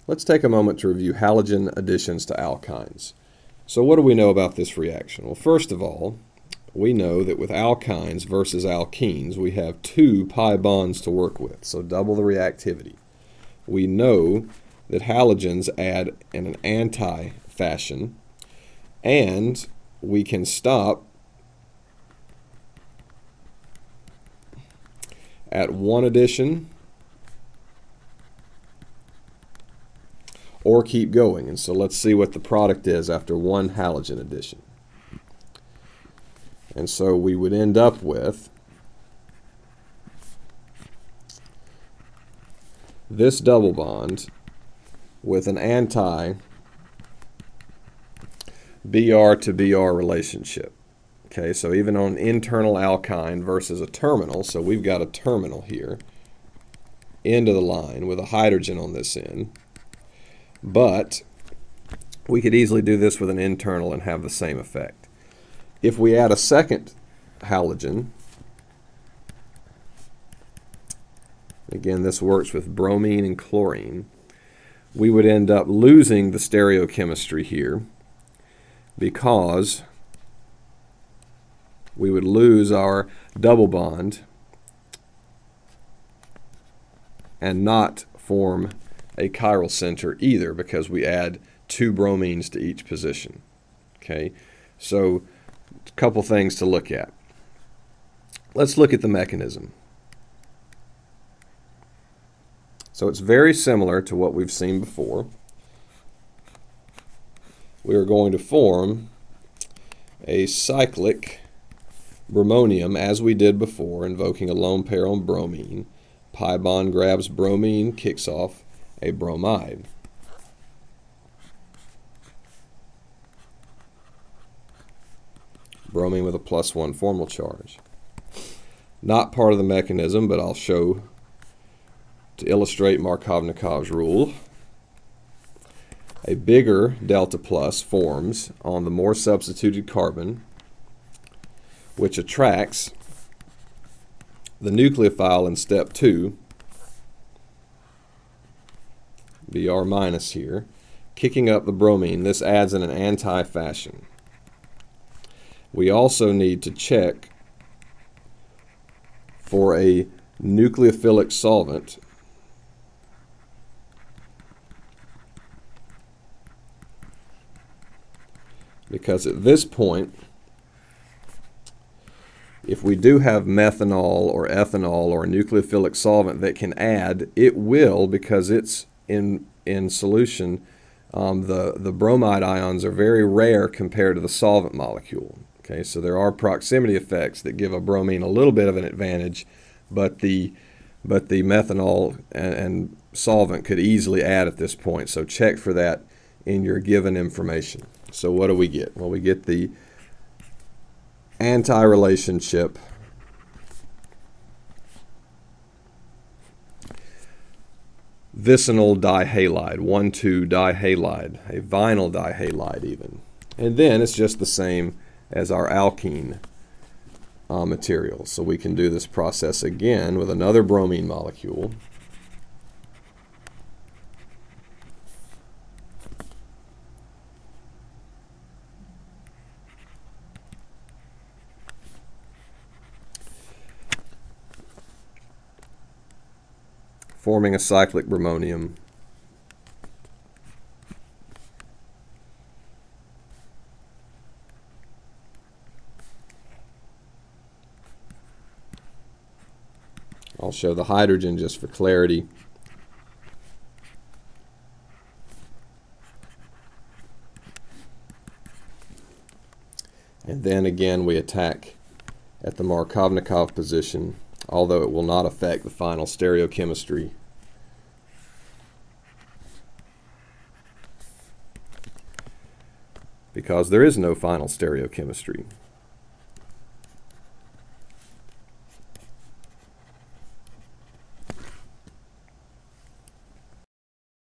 Let's take a moment to review halogen additions to alkynes. So what do we know about this reaction? Well, first of all, we know that with alkynes versus alkenes, we have 2 pi bonds to work with, so double the reactivity. We know that halogens add in an anti-fashion, and we can stop at 1 addition or keep going. And so let's see what the product is after 1 halogen addition. And so we would end up with this double bond with an anti Br to Br relationship. Okay, so even on internal alkyne versus a terminal, so we've got a terminal here, end of the line with a hydrogen on this end, but we could easily do this with an internal and have the same effect. If we add a second halogen, again this works with bromine and chlorine, we would end up losing the stereochemistry here because we would lose our double bond and not form a chiral center either because we add 2 bromines to each position. Okay, so a couple things to look at. Let's look at the mechanism. So it's very similar to what we've seen before. We are going to form a cyclic bromonium as we did before, invoking a lone pair on bromine. Pi bond grabs bromine, kicks off a bromide. Bromine with a +1 formal charge. Not part of the mechanism, but I'll show to illustrate Markovnikov's rule. A bigger delta plus forms on the more substituted carbon, which attracts the nucleophile in step 2, Br minus here, kicking up the bromine. This adds in an anti-fashion. We also need to check for a nucleophilic solvent because at this point, if we do have methanol or ethanol or a nucleophilic solvent that can add, it will, because it's in solution. The bromide ions are very rare compared to the solvent molecule. Okay, so there are proximity effects that give a bromine a little bit of an advantage, but the methanol and solvent could easily add at this point. So check for that in your given information. So what do we get? Well, we get the anti-relationship vicinal dihalide, 1,2-dihalide, a vinyl dihalide even. And then it's just the same as our alkene material. So we can do this process again with another bromine molecule. Forming a cyclic bromonium. I'll show the hydrogen just for clarity. And then again we attack at the Markovnikov position, although it will not affect the final stereochemistry. Because there is no final stereochemistry.